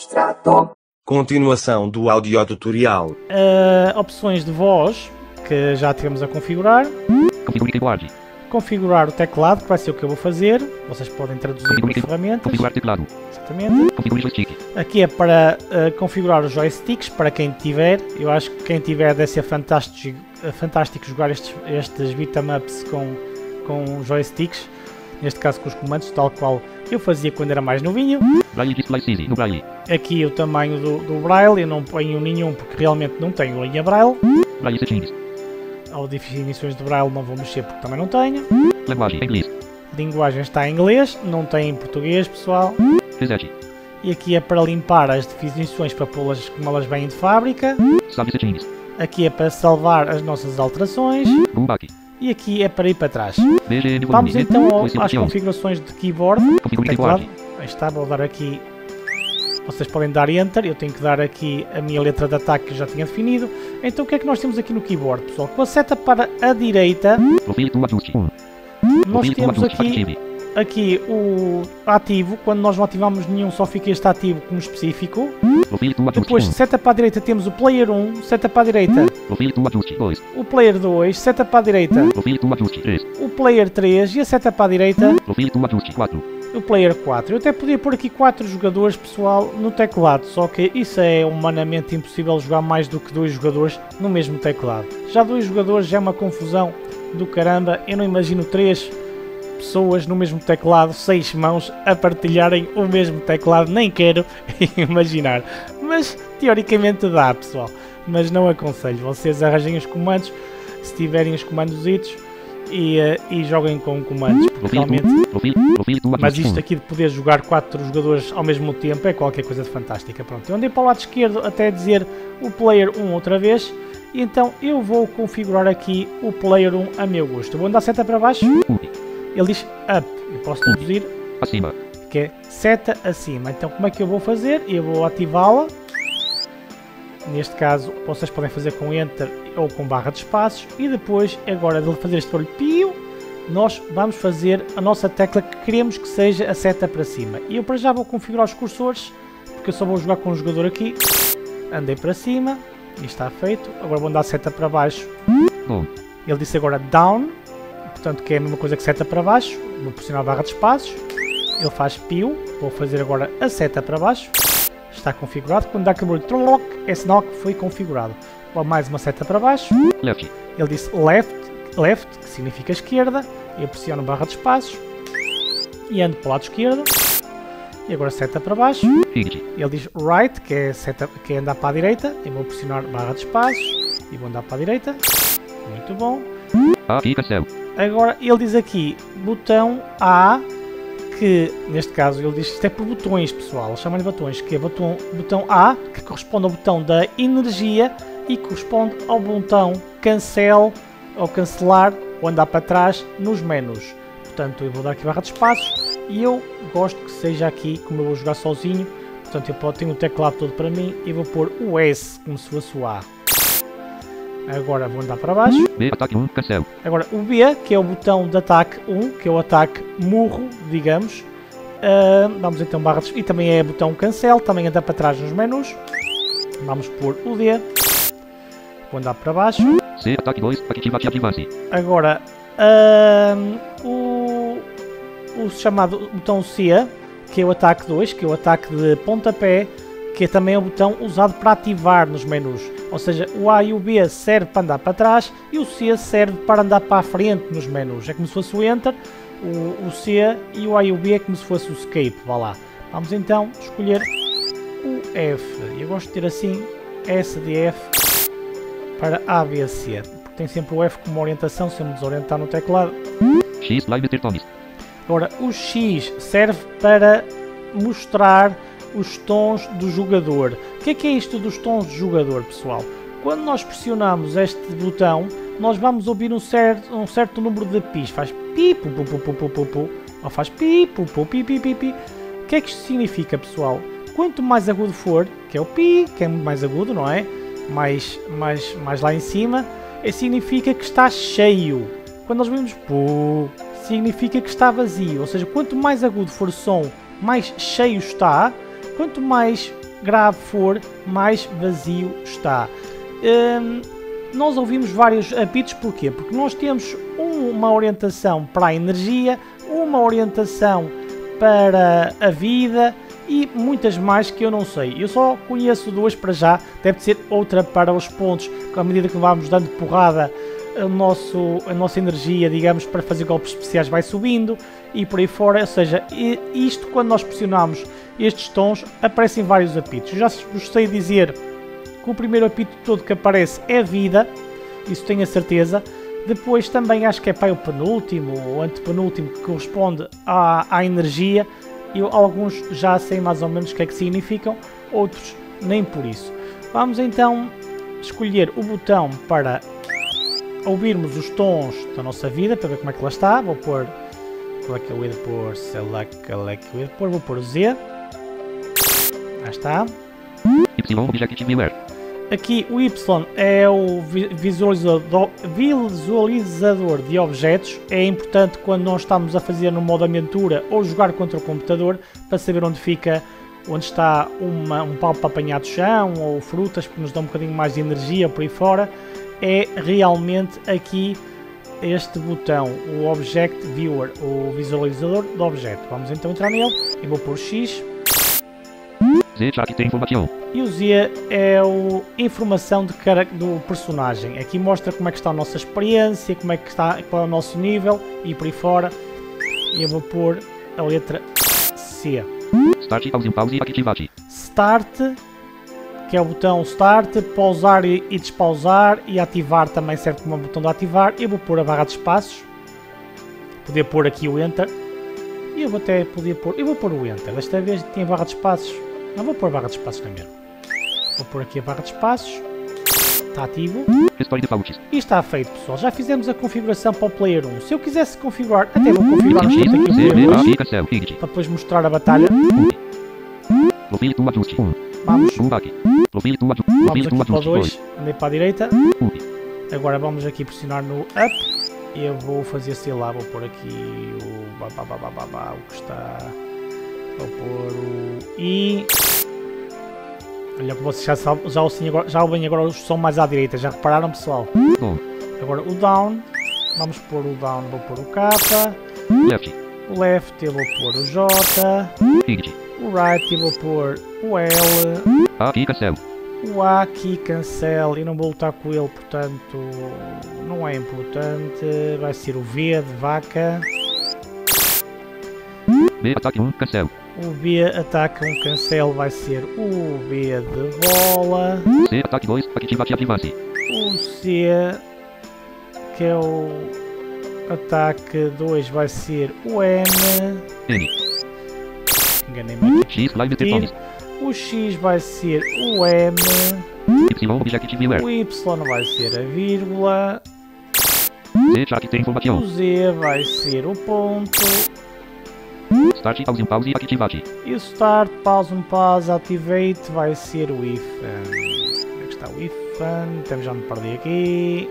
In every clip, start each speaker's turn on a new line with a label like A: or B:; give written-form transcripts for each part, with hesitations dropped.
A: Demonstrado.
B: Continuação do audiotutorial.
C: Opções de voz que já temos a configurar.
D: Configure keyboard.
C: Configurar o teclado, que vai ser o que eu vou fazer. Vocês podem traduzir com ferramentas.
D: Configurar teclado.
C: Exatamente.
D: Configure joystick.
C: Aqui é para configurar os joysticks, para quem tiver. Eu acho que quem tiver deve ser fantástico jogar estes beat'em ups com joysticks. Neste caso com os comandos, tal qual eu fazia quando era mais novinho.
D: Braille Display Easy, no Braille.
C: Aqui o tamanho do Braille, eu não ponho nenhum porque realmente não tenho linha Braille.
D: Braille Settings.
C: Ao definições de Braille não vou mexer porque também não tenho.
D: Linguagem, inglês.
C: Linguagem está em inglês, não tem em português, pessoal.
D: Reset.
C: E aqui é para limpar as definições, para pô-las como elas vêm de fábrica.
D: Save Settings.
C: Aqui é para salvar as nossas alterações.
D: Go back.
C: E aqui é para ir para trás.
D: BGN
C: Vamos
D: volume.
C: então às
D: Options.
C: configurações de keyboard.
D: Configure
C: Teclado.
D: keyboard.
C: Aí está, vou dar aqui. Vocês podem dar Enter, eu tenho que dar aqui a minha letra de ataque que eu já tinha definido. Então o que é que nós temos aqui no keyboard, pessoal? Com a seta para a direita,
D: Profile to ajuste.
C: nós
D: Profile to
C: temos
D: ajuste.
C: aqui,
D: Active.
C: o ativo. Quando nós não ativamos nenhum, só fica este ativo como específico.
D: Profile to ajuste.
C: Depois, seta para a direita, temos o Player 1, seta para a direita,
D: Profile to ajuste. 2.
C: o Player 2, seta para a direita,
D: Profile to ajuste. 3.
C: o Player 3 e a seta para a direita,
D: Profile to ajuste. 4.
C: o Player 4. Eu até podia pôr aqui 4 jogadores, pessoal, no teclado, só que isso é humanamente impossível jogar mais do que 2 jogadores no mesmo teclado. Já 2 jogadores já é uma confusão do caramba, eu não imagino 3 pessoas no mesmo teclado, 6 mãos a partilharem o mesmo teclado, nem quero imaginar. Mas teoricamente dá, pessoal, mas não aconselho. Vocês arranjem os comandos, se tiverem os comandos e joguem com comandos, porque realmente...
D: Profile to
C: Mas
D: ajuste.
C: isto aqui de poder jogar 4 jogadores ao mesmo tempo é qualquer coisa de fantástica. Pronto, eu andei para o lado esquerdo até dizer o Player 1 outra vez. E então eu vou configurar aqui o Player 1 a meu gosto. Eu vou andar seta para baixo. Ele diz Up. Eu posso traduzir
D: Acima.
C: que é seta acima. Então como é que eu vou fazer? Eu vou ativá-la. Neste caso vocês podem fazer com Enter ou com barra de espaços. E depois, agora de fazer este barulho pio, nós vamos fazer a nossa tecla que queremos que seja a seta para cima. E eu para já vou configurar os cursores, porque eu só vou jogar com um jogador aqui. Andei para cima, e está feito. Agora vou andar a seta para baixo.
D: Down.
C: Ele disse agora down, portanto que é a mesma coisa que seta para baixo. Vou pressionar a barra de espaços. Ele faz pio, vou fazer agora a seta para baixo. Está configurado. Quando dá aquele barulho troloc, é sinal que foi configurado. Vou mais uma seta para baixo.
D: Left.
C: Ele disse left, que significa esquerda. Eu pressiono barra de espaços e ando para o lado esquerdo. E agora seta para baixo.
D: Right.
C: Ele diz right, que é, que é andar para a direita. Eu vou pressionar barra de espaços e vou andar para a direita. Muito bom.
D: Aqui cancel.
C: Agora ele diz aqui botão A, que neste caso ele diz que isto é por botões, pessoal. Chama-lhe botões, que é botão A, que corresponde ao botão da energia e corresponde ao botão cancel ou cancelar ou andar para trás nos menus. Portanto, eu vou dar aqui barra de espaços e eu gosto que seja aqui, como eu vou jogar sozinho, portanto eu tenho o teclado todo para mim e vou pôr o S como se fosse o A. Agora vou andar para baixo.
D: B, ataque 1, cancel.
C: Agora o B, que é o botão de ataque 1, que é o ataque murro, digamos. Vamos então barra de... E também é botão cancel, também anda para trás nos menus. Vamos pôr o D. Vou andar para baixo.
D: C, ataque 2, activate advance.
C: Agora o chamado botão C, que é o ataque 2, que é o ataque de pontapé, que é também o botão usado para ativar nos menus. Ou seja, o A e o B serve para andar para trás e o C serve para andar para a frente nos menus. É como se fosse o Enter, o C e o A e o B é como se fosse o Escape. Vá lá. Vamos então escolher o F. Eu gosto de ter assim S de F para A, B, C. Porque tem sempre o F como orientação, se eu me desorientar no teclado.
D: X, live tones.
C: Agora, o X serve para mostrar os tons do jogador. O que é isto dos tons do jogador, pessoal? Quando nós pressionamos este botão, nós vamos ouvir um certo número de pis. Faz pi, pu, pu, pu, pu, pu, pu, pu, ou faz pi, pu, pu, pi, pi, pi, pi. O que é que isto significa, pessoal? Quanto mais agudo for, que é o pi, que é muito mais agudo, não é? Mais lá em cima, significa que está cheio. Quando nós vimos pu, significa que está vazio. Ou seja, quanto mais agudo for o som, mais cheio está. Quanto mais grave for, mais vazio está. Nós ouvimos vários apitos, porquê? Porque nós temos uma orientação para a energia, uma orientação para a vida e muitas mais que eu não sei. Eu só conheço duas para já, deve ser outra para os pontos, que à medida que vamos dando porrada, a nossa energia, digamos, para fazer golpes especiais vai subindo e por aí fora. Ou seja, isto quando nós pressionamos estes tons, aparecem vários apitos. Eu já vos sei dizer que o primeiro apito todo que aparece é vida, isso tenho a certeza. Depois também acho que é para o penúltimo ou antepenúltimo, que corresponde à energia. Eu alguns já sei mais ou menos o que é que significam, outros nem por isso. Vamos então escolher o botão para ouvirmos os tons da nossa vida, para ver como é que ela está. Vou pôr, qual é que eu ia pôr, vou pôr o Z. Já está.
D: Y Objective Viewer.
C: Aqui o Y é o visualizador de objetos. É importante quando nós estamos a fazer no modo aventura ou jogar contra o computador, para saber onde fica, onde está um pau para apanhar do chão, ou frutas que nos dão um bocadinho mais de energia por aí fora. É realmente aqui este botão, o Object Viewer, o visualizador do objeto. Vamos então entrar nele e vou pôr X.
D: Z chat tem informação.
C: E o Z é a informação do personagem. Aqui mostra como é que está a nossa experiência, como é que está, qual é o nosso nível e por aí fora. E eu vou pôr a letra C.
D: Start, pause, activate.
C: Start, que é o botão Start, pausar e despausar, e ativar também serve como um botão de ativar. Eu vou pôr a barra de espaços. Poder pôr aqui o Enter. E eu vou até poder pôr. Eu vou pôr o Enter. Desta vez tem a barra de espaços. Não vou pôr a barra de espaços na mesma. Vou pôr aqui a barra de espaços. Está ativo. E está feito, pessoal. Já fizemos a configuração para o Player 1. Se eu quisesse configurar, até vou configurar aqui o Player 2 para depois mostrar a batalha. Vamos. Vamos aqui para o 2. Andei para a direita. Agora vamos aqui pressionar no Up. E eu vou fazer, sei lá, vou pôr aqui o que está. Vou pôr o I. Olha que vocês já ouvem agora o som mais à direita. Já repararam, pessoal? Agora o Down. Vamos pôr o Down, vou pôr o K. O Left eu vou pôr o J. O Right eu vou pôr o L.
D: Aqui cancel.
C: O A aqui cancel. Eu não vou lutar com ele, portanto não é importante. Vai ser o V de vaca.
D: B ataque 1 cancel.
C: O B ataque 1 cancel vai ser o B de bola.
D: C ataque 2 activate advance.
C: O C, que é o ataque 2, vai ser o N. Enganei-me aqui.
D: X live tertones.
C: O X vai ser o M.
D: Y Objective Viewer.
C: O Y vai ser a vírgula.
D: Z chat tem informação.
C: O Z vai ser o ponto.
D: Start, pause, activate.
C: E o Start, pause, activate vai ser o if. Onde é que está o if? Então já me perdi aqui.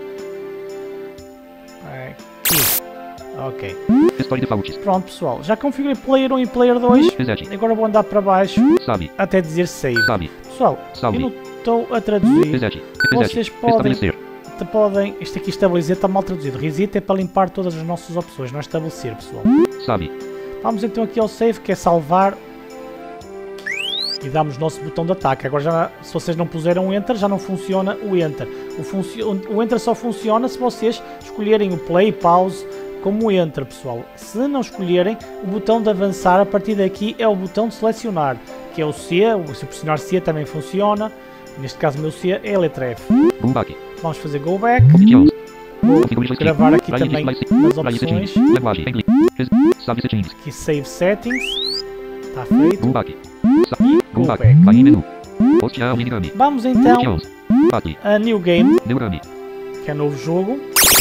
C: Aqui. Ok. Pronto, pessoal. Já configurei Player 1 e Player 2. Agora vou andar para baixo até dizer Save. Pessoal, eu não estou a traduzir. Vocês podem... Isto aqui estabelecer está mal traduzido. Reset é para limpar todas as nossas opções, não é estabelecer, pessoal. Vamos então aqui ao Save, que é salvar. E damos o nosso botão de ataque. Agora, já, se vocês não puseram Enter, já não funciona o Enter. O Enter só funciona se vocês escolherem o Play e Pause como Enter, pessoal. Se não escolherem, o botão de avançar a partir daqui é o botão de selecionar, que é o C. Se pressionar C também funciona. Neste caso, o meu C é a letra F. Vamos fazer Go Back. Vou gravar aqui também nas opções. Aqui Save Settings. Está feito. E Go Back. Vamos então a New Game, que é novo jogo.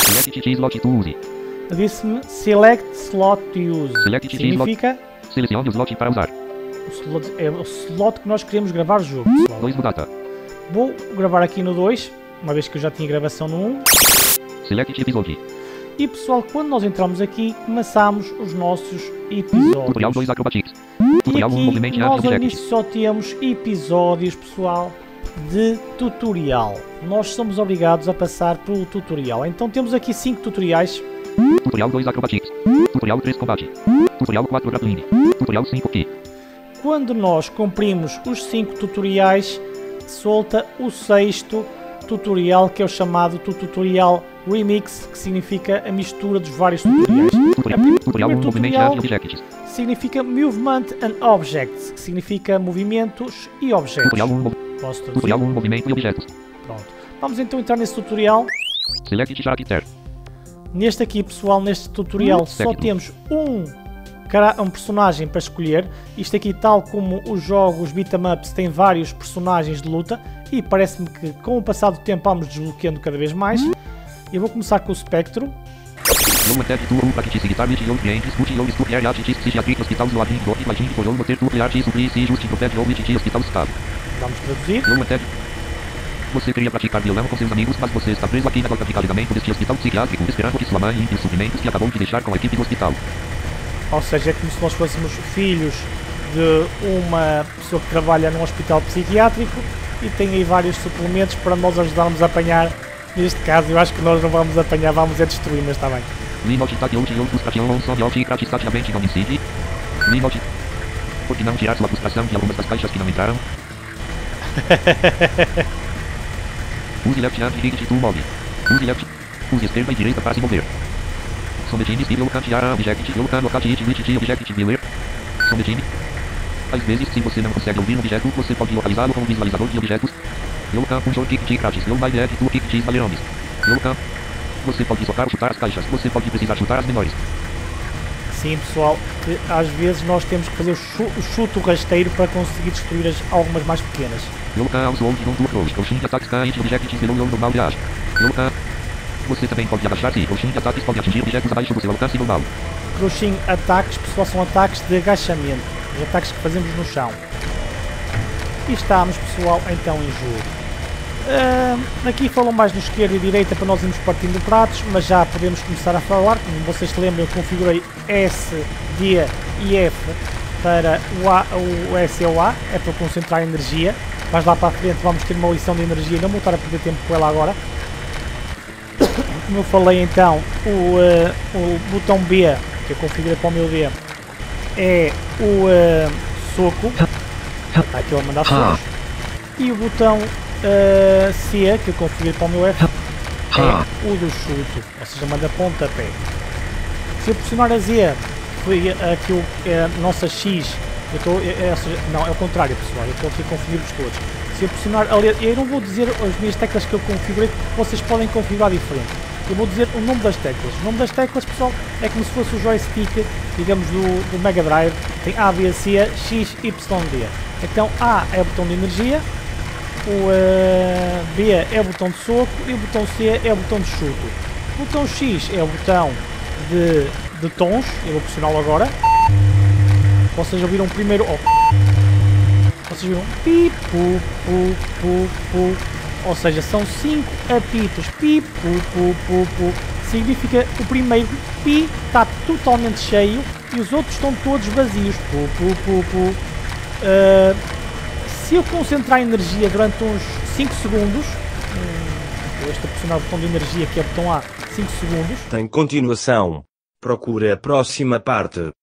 C: Disse-me Select Slot to Use. Significa
D: selecione o slot para usar.
C: É o slot que nós queremos gravar o jogo, pessoal. Vou gravar aqui no 2, uma vez que eu já tinha gravação no 1.
D: Select episode.
C: E pessoal, quando nós entramos aqui, começamos os nossos episódios.
D: Tutorial 2 Acrobatics.
C: E
D: Tutorial
C: aqui
D: movimento
C: nós ao
D: object.
C: início só temos episódios, pessoal, de tutorial. Nós somos obrigados a passar pelo tutorial. Então temos aqui 5 tutoriais.
D: Tutorial 2 Acrobatics. Tutorial 3 Combate. Tutorial 4 Grappling. Tutorial 5 Key.
C: Quando nós cumprimos os 5 tutoriais, solta o 6º tutorial, que é o chamado tutorial Remix, que significa a mistura dos vários tutoriais.
D: Tutorial
C: O
D: movimento
C: tutorial
D: and objects.
C: significa Movement and Objects, que significa movimentos e objetos.
D: Tutorial 1
C: Posso traduzir?
D: Tutorial 1 movimento e objetos.
C: Pronto. Vamos então entrar nesse tutorial.
D: Select character.
C: Neste aqui, pessoal, neste tutorial só
D: Técnico.
C: temos um personagem para escolher. Isto aqui, tal como os jogos beat'em ups, tem vários personagens de luta e parece-me que com o passar do tempo vamos desbloqueando cada vez mais. Eu vou começar com o Spectro.
D: Não manteve tu ou practice guitar with your friends, discute ou estudiar artes, psiquiatria, hospital, zoadinho, dog, latim, colhão, moter, tu, arte, suplice, justi, profete, ou with hospital, estado.
C: Vamos traduzir.
D: Não manteve. Você queria praticar violão com seus amigos, mas você está preso aqui na porta de carregamento deste hospital psiquiátrico, esperando que sua mãe limpe os suprimentos que acabou de deixar com a equipe do hospital.
C: Ou seja, é como se nós fôssemos filhos de uma pessoa que trabalha num hospital psiquiátrico e tem aí vários suplementos para nós ajudarmos a apanhar. Neste caso, eu acho que nós não vamos apanhar, vamos é destruir, mas está bem.
D: Linote taquiote ou frustração só de e gratificadamente não incide. Linote. Por que não tirar sua frustração de algumas das caixas que não entraram? Use left hand e digit to move. Use left. Use esquerda e direita para se mover. Sometime se cantear a object ou locate it with the object viewer. Sometime. Às vezes, se você não consegue ouvir um objeto, você pode localizá-lo com um visualizador de objetos. Local com kick de grátis. Low by left to kick de balerones. Local. Você pode socar ou chutar as caixas. Você pode precisar chutar as menores.
C: Sim, pessoal, que às vezes nós temos que fazer o chute rasteiro para conseguir destruir algumas mais pequenas.
D: Local sold não to approach. Ou de ataques cai de objects below your normal reage. Local. Você também pode agachar-se. Ou de ataques pode atingir objetos abaixo do seu alcance normal.
C: Crushing ataques, pessoal, são ataques de agachamento. Os ataques que fazemos no chão. E estamos, pessoal, então em jogo. Aqui falam mais no esquerda e direita para nós irmos partindo pratos, mas já podemos começar a falar. Como vocês se lembram, eu configurei S, D e F para o S e o A, é para concentrar a energia. Mais lá para a frente vamos ter uma lição de energia e não vou estar a perder tempo com ela agora. Como eu falei então, o botão B, que eu configurei para o meu D, é o soco, está aqui a mandar socos, e o botão C, que eu configurei para o meu F, é o do chute, ou seja, manda pontapé. Se eu pressionar a Z, foi aqui a nossa X, não, é o contrário, pessoal, eu estou aqui a confundir-vos todos. Se eu pressionar a letra, eu não vou dizer as minhas teclas que eu configurei, vocês podem configurar diferente. Eu vou dizer o nome das teclas. O nome das teclas, pessoal, é como se fosse o joystick, digamos, do Mega Drive. Tem A, B, C, X, Y, D. Então A é o botão de energia, o B é o botão de soco e o botão C é o botão de chute. O botão X é o botão de tons, eu vou pressioná-lo agora. Vocês ouviram primeiro... Vocês viram pi, pu, pu, pu, pu. Ou seja, são 5 apitos. Pi, pu, pu, pu, pu. Significa o primeiro pi está totalmente cheio e os outros estão todos vazios. Pu, pu, pu, pu. Se eu concentrar a energia durante uns 5 segundos, este é pressionar o botão de energia, que é o botão A, 5 segundos.
B: Tem continuação. Procura a próxima parte.